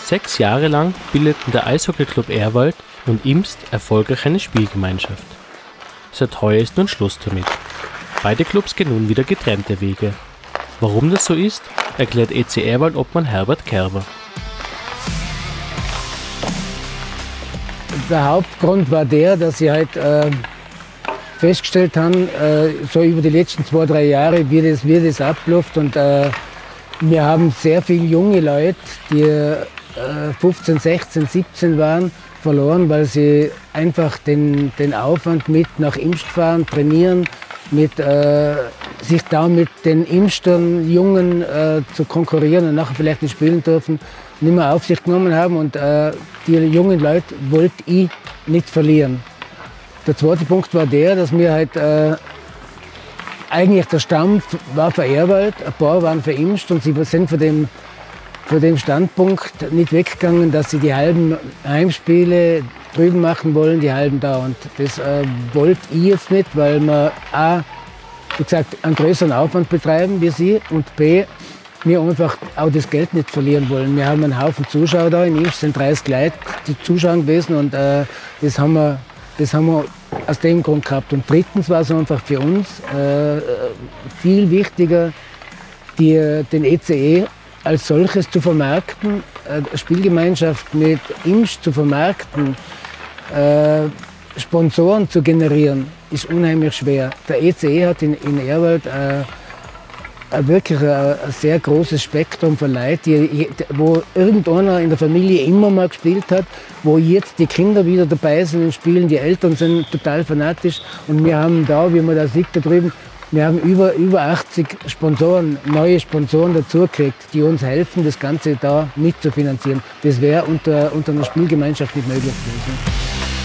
6 Jahre lang bildeten der Eishockeyclub Ehrwald und Imst erfolgreich eine Spielgemeinschaft. Seit heuer ist nun Schluss damit. Beide Clubs gehen nun wieder getrennte Wege. Warum das so ist, erklärt EC Ehrwald Obmann Herbert Kerber. Der Hauptgrund war der, dass sie halt festgestellt haben, so über die letzten 2-3 Jahre, wie das abläuft. Und wir haben sehr viele junge Leute, die 15, 16, 17 waren, verloren, weil sie einfach den Aufwand mit nach Imst fahren, trainieren, sich da mit den Imstern Jungen zu konkurrieren und nachher vielleicht nicht spielen dürfen, nicht mehr auf sich genommen haben. Und die jungen Leute wollte ich nicht verlieren. Der zweite Punkt war der, dass wir halt eigentlich der Stamm war für Ehrwald, ein paar waren für Imst und sie sind von dem Standpunkt nicht weggegangen, dass sie die halben Heimspiele drüben machen wollen, die halben da. Und das wollte ich jetzt nicht, weil wir A, wie gesagt, einen größeren Aufwand betreiben wie sie und B, wir einfach auch das Geld nicht verlieren wollen. Wir haben einen Haufen Zuschauer da, in Imst sind 30 Leute, die zuschauen gewesen und das haben wir aus dem Grund gehabt. Und drittens war es einfach für uns viel wichtiger, den ECE als solches zu vermarkten, eine Spielgemeinschaft mit Imst zu vermarkten, Sponsoren zu generieren, ist unheimlich schwer. Der ECE hat in Ehrwald wirklich ein sehr großes Spektrum von Leuten, wo irgendeiner in der Familie immer mal gespielt hat, wo jetzt die Kinder wieder dabei sind und spielen, die Eltern sind total fanatisch und wir haben da, wie man da sieht da drüben, wir haben über 80 Sponsoren, neue Sponsoren dazugekriegt, die uns helfen, das Ganze da mitzufinanzieren. Das wäre unter einer Spielgemeinschaft nicht möglich gewesen.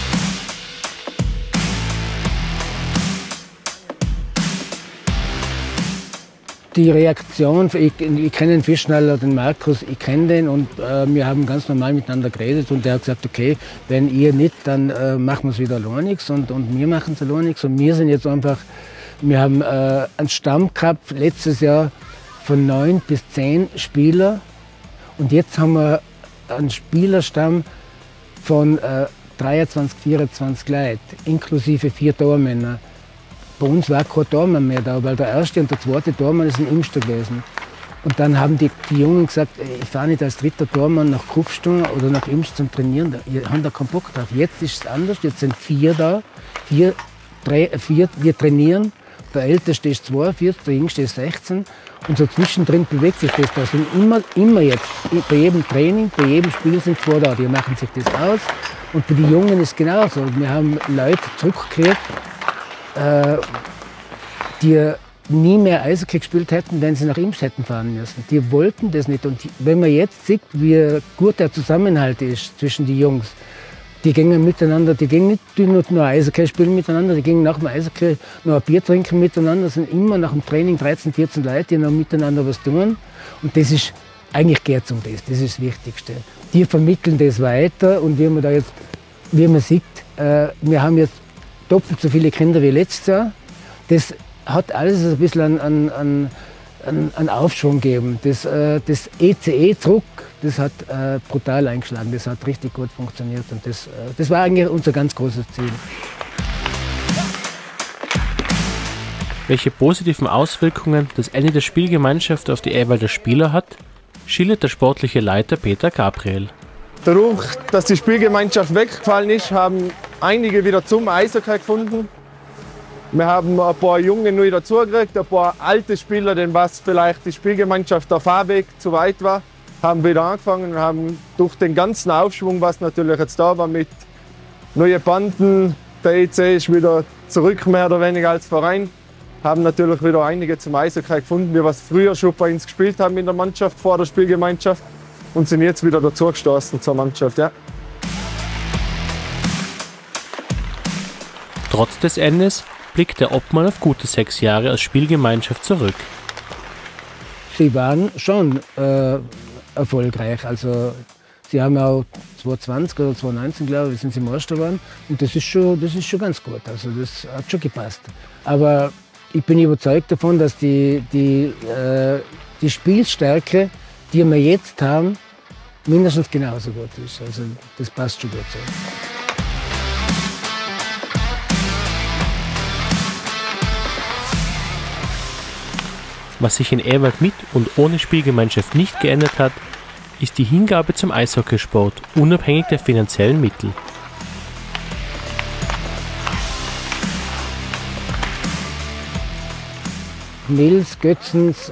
Die Reaktion, ich kenne den Fischschnaller, den Markus, ich kenne den und wir haben ganz normal miteinander geredet und der hat gesagt, okay, wenn ihr nicht, dann machen wir es wieder alleinig und wir machen es alleinig und wir sind jetzt einfach, wir haben einen Stamm gehabt letztes Jahr von 9 bis 10 Spieler und jetzt haben wir einen Spielerstamm von 23, 24 Leuten, inklusive 4 Tormänner. Bei uns war kein Tormann mehr da, weil der erste und der zweite Tormann ist in Imster gewesen. Und dann haben die Jungen gesagt, ich fahre nicht als dritter Tormann nach Kufstein oder nach Imst zum Trainieren. Die haben da keinen Bock drauf. Jetzt ist es anders, jetzt sind 4 da, 4, wir trainieren. Der Älteste ist 42, der Jüngste ist 16. Und so zwischendrin bewegt sich das. Da sind immer jetzt, bei jedem Training, bei jedem Spiel sind 2 da. Die machen sich das aus. Und bei den Jungen ist es genauso. Wir haben Leute zurückgekriegt, die nie mehr Eishockey gespielt hätten, wenn sie nach Imst hätten fahren müssen. Die wollten das nicht. Und wenn man jetzt sieht, wie gut der Zusammenhalt ist zwischen den Jungs, die gingen miteinander, die gingen nicht nur Eishockey spielen miteinander, die gingen nach dem Eishockey noch ein Bier trinken miteinander, sind immer nach dem Training 13, 14 Leute, die noch miteinander was tun. Und das ist, eigentlich geht es um das, das ist das Wichtigste. Die vermitteln das weiter und wie man sieht, wir haben jetzt doppelt so viele Kinder wie letztes Jahr. Das hat alles ein bisschen einen Aufschwung gegeben. Das ECE zurück, das hat brutal eingeschlagen, das hat richtig gut funktioniert und das war eigentlich unser ganz großes Ziel. Welche positiven Auswirkungen das Ende der Spielgemeinschaft auf die Ehrwalder Spieler hat, schildert der sportliche Leiter Peter Gabriel. Dadurch, dass die Spielgemeinschaft weggefallen ist, haben einige wieder zum Eishockey gefunden. Wir haben ein paar Junge neu dazugekriegt, ein paar alte Spieler, denen was vielleicht die Spielgemeinschaft der Fahrweg zu weit war, haben wieder angefangen und haben durch den ganzen Aufschwung, was natürlich jetzt da war mit neuen Banden, der EC ist wieder zurück mehr oder weniger als Verein, haben natürlich wieder einige zum Eishockey gefunden, die was früher schon bei uns gespielt haben in der Mannschaft vor der Spielgemeinschaft und sind jetzt wieder dazugestoßen zur Mannschaft. Ja. Trotz des Endes blickt der Obmann auf gute 6 Jahre als Spielgemeinschaft zurück. Sie waren schon erfolgreich. Also, sie haben auch 2020 oder 2019, glaube ich, sind sie Meister geworden. Und das ist schon ganz gut. Also, das hat schon gepasst. Aber ich bin überzeugt davon, dass die Spielstärke, die wir jetzt haben, mindestens genauso gut ist. Also das passt schon gut so. Was sich in Ehrwald mit und ohne Spielgemeinschaft nicht geändert hat, ist die Hingabe zum Eishockeysport, unabhängig der finanziellen Mittel. Nils, Götzens,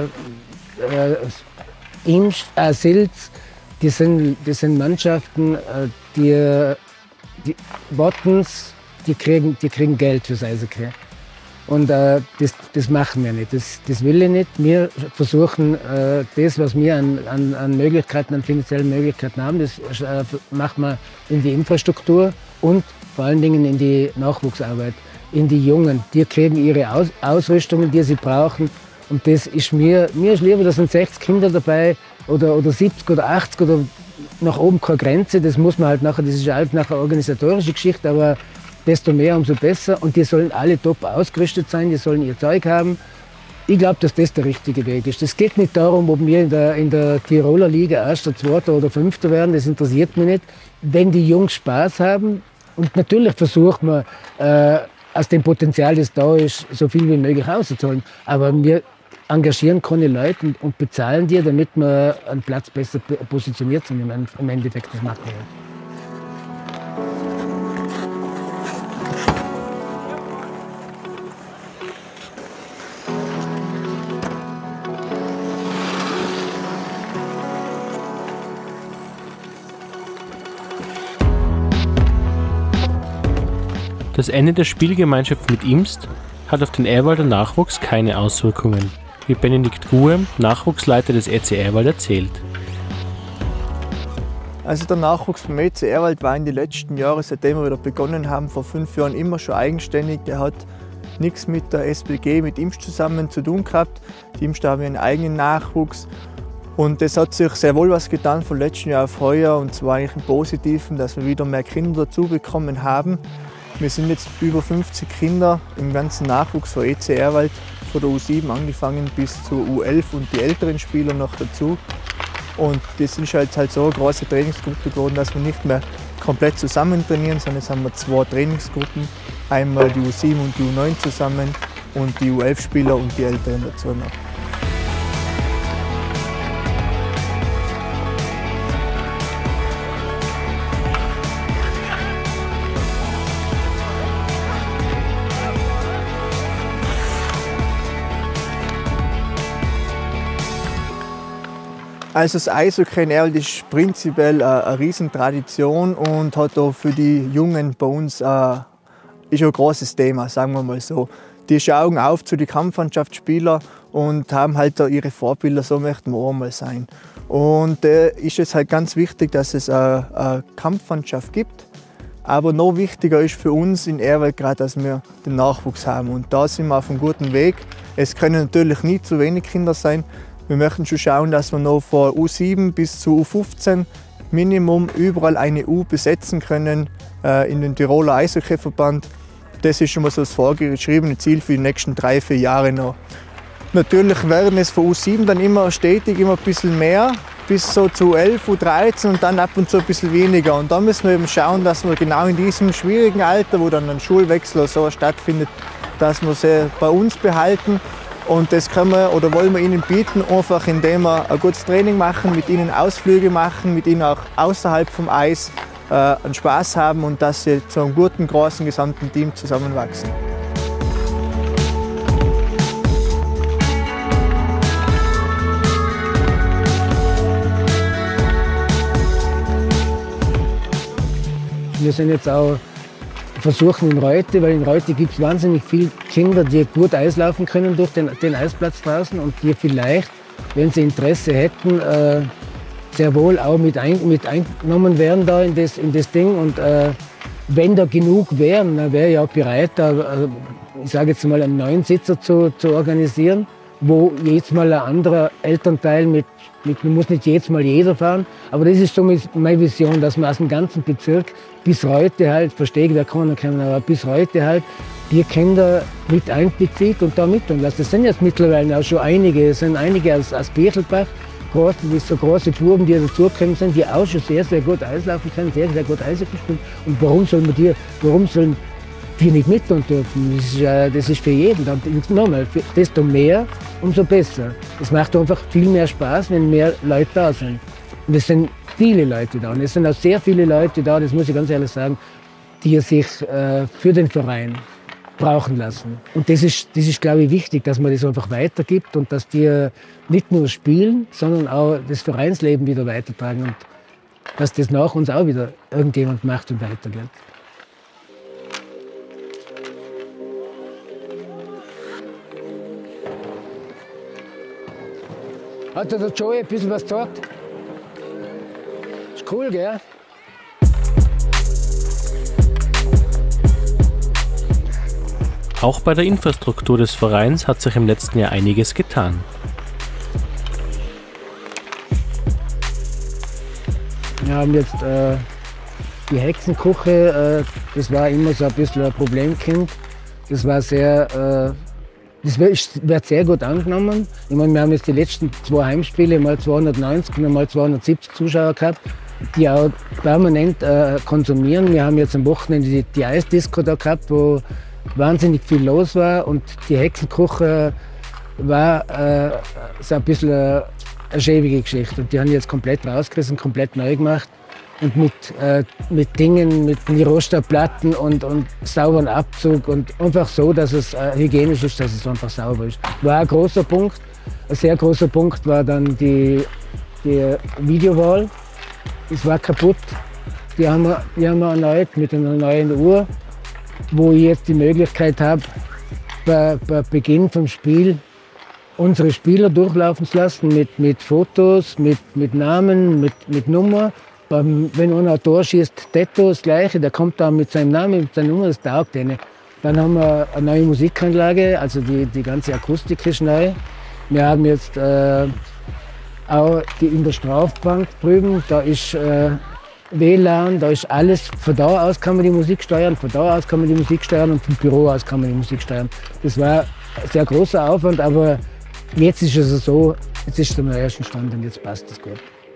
Imst, Silz, das sind Mannschaften, die Bottens, die kriegen Geld fürs Eishockey. Und das machen wir nicht, das will ich nicht. Wir versuchen, das, was wir an Möglichkeiten, an finanziellen Möglichkeiten haben, das machen wir in die Infrastruktur und vor allen Dingen in die Nachwuchsarbeit, in die Jungen. Die kriegen ihre Ausrüstungen, die sie brauchen. Und das ist mir ist lieber, da sind 60 Kinder dabei oder 70 oder 80 oder nach oben keine Grenze. Das muss man halt nachher, das ist alles nachher organisatorische Geschichte, aber desto mehr, umso besser. Und die sollen alle top ausgerüstet sein, die sollen ihr Zeug haben. Ich glaube, dass das der richtige Weg ist. Es geht nicht darum, ob wir in der Tiroler Liga Erster, Zweiter oder Fünfter werden, das interessiert mich nicht. Wenn die Jungs Spaß haben, und natürlich versucht man, aus dem Potenzial, das da ist, so viel wie möglich rauszuholen. Aber wir engagieren keine Leute und bezahlen die, damit wir einen Platz besser positioniert sind im Endeffekt. Das machen wir. Das Ende der Spielgemeinschaft mit Imst hat auf den Ehrwalder Nachwuchs keine Auswirkungen, wie Benedikt Guhem, Nachwuchsleiter des EC Ehrwald, erzählt. Also der Nachwuchs vom EC Ehrwald war in den letzten Jahren, seitdem wir wieder begonnen haben, vor 5 Jahren immer schon eigenständig. Der hat nichts mit der SBG, mit Imst zusammen zu tun gehabt. Die Imst haben einen eigenen Nachwuchs. Und es hat sich sehr wohl was getan von letzten Jahr auf heuer, und zwar eigentlich im Positiven, dass wir wieder mehr Kinder dazu bekommen haben. Wir sind jetzt über 50 Kinder im ganzen Nachwuchs von EC Ehrwald, von der U7 angefangen bis zur U11 und die älteren Spieler noch dazu. Und das ist halt so eine große Trainingsgruppe geworden, dass wir nicht mehr komplett zusammen trainieren, sondern jetzt haben wir 2 Trainingsgruppen. Einmal die U7 und die U9 zusammen und die U11-Spieler und die Älteren dazu noch. Also das Eishockey in Ehrwald ist prinzipiell eine Riesentradition und hat auch für die Jungen bei uns ist ein großes Thema, sagen wir mal so. Die schauen auf zu den Kampfmannschaftsspielern und haben halt da ihre Vorbilder, so möchten wir auch mal sein. Und ist es halt ganz wichtig, dass es eine Kampfmannschaft gibt. Aber noch wichtiger ist für uns in Ehrwald gerade, dass wir den Nachwuchs haben. Und da sind wir auf einem guten Weg. Es können natürlich nie zu wenig Kinder sein. Wir möchten schon schauen, dass wir noch von U7 bis zu U15 Minimum überall eine U besetzen können in den Tiroler Eishockeyverband. Das ist schon mal so das vorgeschriebene Ziel für die nächsten 3-4 Jahre noch. Natürlich werden es von U7 dann immer stetig ein bisschen mehr, bis so zu U11, U13 und dann ab und zu ein bisschen weniger. Und da müssen wir eben schauen, dass wir genau in diesem schwierigen Alter, wo dann ein Schulwechsel oder so stattfindet, dass wir sie bei uns behalten. Und das können wir oder wollen wir ihnen bieten, einfach indem wir ein gutes Training machen, mit ihnen Ausflüge machen, mit ihnen auch außerhalb vom Eis einen Spaß haben und dass sie zu einem guten, großen, gesamten Team zusammenwachsen. Wir sind jetzt auch versuchen in Reute, weil in Reute gibt es wahnsinnig viele Kinder, die gut Eislaufen können durch den Eisplatz draußen und die vielleicht, wenn sie Interesse hätten, sehr wohl auch mit eingenommen werden da in das Ding. Und wenn da genug wären, dann wäre ich auch bereit, da, ich sage jetzt mal, einen neuen Sitzer zu organisieren, wo jedes Mal ein anderer Elternteil man muss nicht jedes Mal jeder fahren, aber das ist so meine Vision, dass man aus dem ganzen Bezirk bis heute halt, verstehe ich, wer kann noch kommen, aber bis heute halt die Kinder mit einbezieht und da mit und lässt. Das sind jetzt mittlerweile auch schon einige, es sind einige aus Birchelbach, so große Buben, die dazugekommen sind, die auch schon sehr, sehr gut Eislaufen können, sehr, sehr gut Eishockey spielen. Und warum sollen die nicht mitmachen dürfen? Das ist für jeden. Und nochmal, desto mehr, umso besser. Es macht einfach viel mehr Spaß, wenn mehr Leute da sind. Und es sind viele Leute da. Und es sind auch sehr viele Leute da, das muss ich ganz ehrlich sagen, die sich für den Verein brauchen lassen. Und das ist, glaube ich, wichtig, dass man das einfach weitergibt und dass die nicht nur spielen, sondern auch das Vereinsleben wieder weitertragen und dass das nach uns auch wieder irgendjemand macht und weitergeht. Hat der Joey ein bisschen was gesagt? Ist cool, gell? Auch bei der Infrastruktur des Vereins hat sich im letzten Jahr einiges getan. Wir haben jetzt die Hexenküche, das war immer so ein bisschen ein Problemkind. Das war sehr, das wird sehr gut angenommen. Ich meine, wir haben jetzt die letzten 2 Heimspiele mal 290 und mal 270 Zuschauer gehabt, die auch permanent konsumieren. Wir haben jetzt am Wochenende die Eisdisco da gehabt, wo wahnsinnig viel los war, und die Hexenküche war so ein bisschen eine schäbige Geschichte. Und die haben die jetzt komplett rausgerissen, komplett neu gemacht und mit Dingen, mit Nirosta-Platten und sauberen Abzug und einfach so, dass es hygienisch ist, dass es einfach sauber ist. War ein großer Punkt. Ein sehr großer Punkt war dann die Videowall. Es war kaputt. Die haben wir erneut mit einer neuen Uhr, wo ich jetzt die Möglichkeit habe, bei Beginn vom Spiel unsere Spieler durchlaufen zu lassen mit Fotos, mit Namen, mit Nummer. Wenn einer ein Tor schießt, Tetto das Gleiche, der kommt dann mit seinem Namen, mit seiner Nummer, das taugt denen. Dann haben wir eine neue Musikanlage, also die ganze Akustik ist neu. Wir haben jetzt auch in der Strafbank drüben, da ist WLAN, da ist alles. Von da aus kann man die Musik steuern, von da aus kann man die Musik steuern und vom Büro aus kann man die Musik steuern. Das war ein sehr großer Aufwand, aber jetzt ist es so, jetzt ist es am ersten Stand und jetzt passt es gut.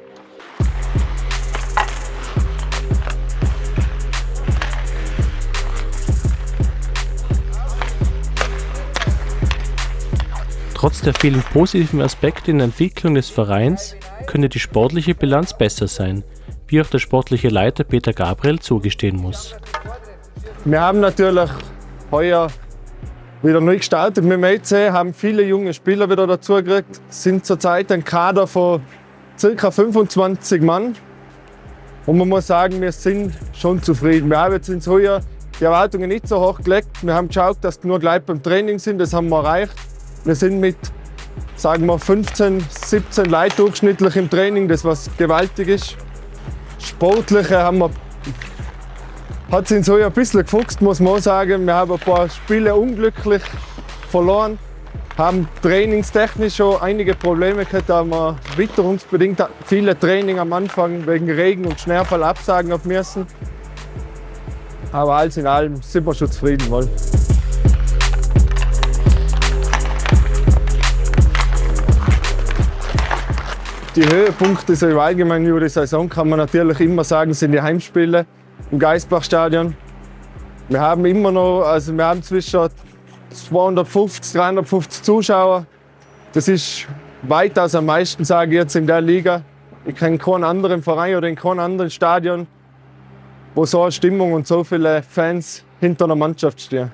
Trotz der vielen positiven Aspekte in der Entwicklung des Vereins könnte die sportliche Bilanz besser sein, wie auch der sportliche Leiter Peter Gabriel zugestehen muss. Wir haben natürlich heuer wieder neu gestartet mit dem EC, haben viele junge Spieler wieder dazu gekriegt, sind zurzeit ein Kader von ca. 25 Mann. Und man muss sagen, wir sind schon zufrieden. Wir haben jetzt ins Heuer die Erwartungen nicht so hoch gelegt. Wir haben geschaut, dass nur gleich beim Training sind, das haben wir erreicht. Wir sind mit, sagen wir, 15, 17 Leuten durchschnittlich im Training, das was gewaltig ist. Sportliche hat es uns ein bisschen gefuchst, muss man auch sagen. Wir haben ein paar Spiele unglücklich verloren, haben trainingstechnisch schon einige Probleme gehabt, da wir witterungsbedingt viele Training am Anfang wegen Regen und Schneefall absagen haben müssen. Aber alles in allem sind wir schon zufrieden. Wohl. Die Höhepunkte so im Allgemeinen über die Saison kann man natürlich immer sagen, sind die Heimspiele im Geisbach-Stadion. Wir haben immer noch, also wir haben zwischen 250, 350 Zuschauer. Das ist weitaus am meisten, sage ich jetzt in der Liga. Ich kenne keinen anderen Verein oder in keinem anderen Stadion, wo so eine Stimmung und so viele Fans hinter einer Mannschaft stehen.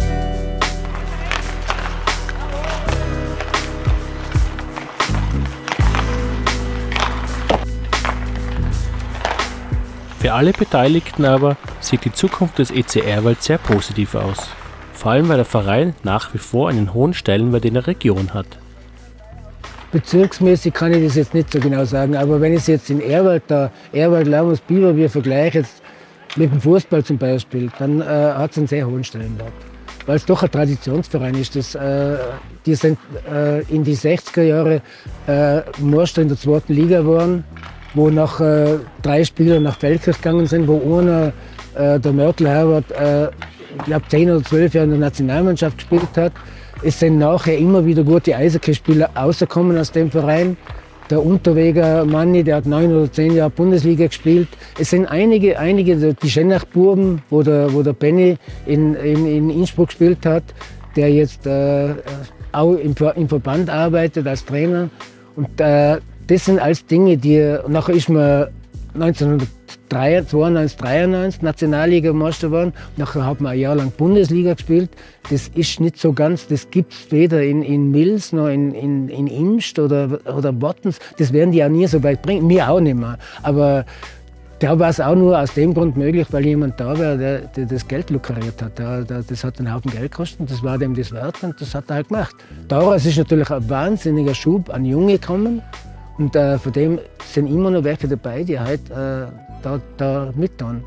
Für alle Beteiligten aber sieht die Zukunft des EC Ehrwald sehr positiv aus. Vor allem, weil der Verein nach wie vor einen hohen Stellenwert in der Region hat. Bezirksmäßig kann ich das jetzt nicht so genau sagen, aber wenn ich es jetzt in Ehrwald, Laumers-Biberbier vergleiche, jetzt mit dem Fußball zum Beispiel, dann hat es einen sehr hohen Stellenwert. Weil es doch ein Traditionsverein ist. Die sind in die 60er Jahre Meister in der 2. Liga geworden, wo nach 3 Spielern nach Feldkirch gegangen sind, wo einer, der Mörtel Herbert, ich glaube 10 oder 12 Jahre in der Nationalmannschaft gespielt hat. Es sind nachher immer wieder gute Eishockeyspieler rausgekommen aus dem Verein. der Unterweger Manni, der hat 9 oder 10 Jahre Bundesliga gespielt. Es sind einige die Schenach-Buben, wo der Benny in Innsbruck gespielt hat, der jetzt auch im Verband arbeitet als Trainer. Und das sind alles Dinge, nachher ist man 1992, 93 Nationalligameister geworden. Nachher hat man ein Jahr lang Bundesliga gespielt. Das ist nicht so ganz, das gibt es weder in Mils noch in Imst oder Bottens. Das werden die auch nie so weit bringen, mir auch nicht mehr. Aber da war es auch nur aus dem Grund möglich, weil jemand da war, der das Geld lukriert hat. Das hat einen Haufen Geld gekostet und das war dem das wert und das hat er halt gemacht. Daraus ist natürlich ein wahnsinniger Schub an Junge gekommen. Und von dem sind immer noch welche dabei, die halt da mittun.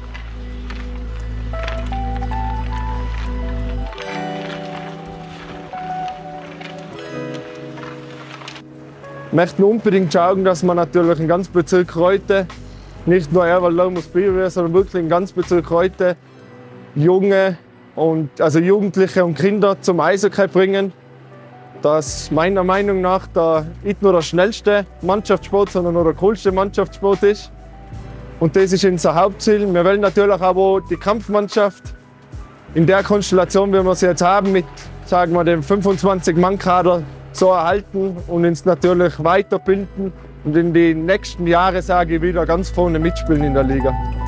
Wir möchten unbedingt schauen, dass man natürlich in ganz Bezirk Reute, nicht nur Erwald-Laumus-Biberweiß, sondern wirklich in ganz Bezirk Reute Jugendliche und Kinder zum Eishockey bringen. Das meiner Meinung nach nicht nur der schnellste Mannschaftssport, sondern auch der coolste Mannschaftssport ist. Und das ist unser Hauptziel. Wir wollen natürlich aber die Kampfmannschaft in der Konstellation, wie wir sie jetzt haben, mit sagen wir, dem 25-Mann-Kader so erhalten und uns natürlich weiterbilden und in den nächsten Jahren, sage ich, wieder ganz vorne mitspielen in der Liga.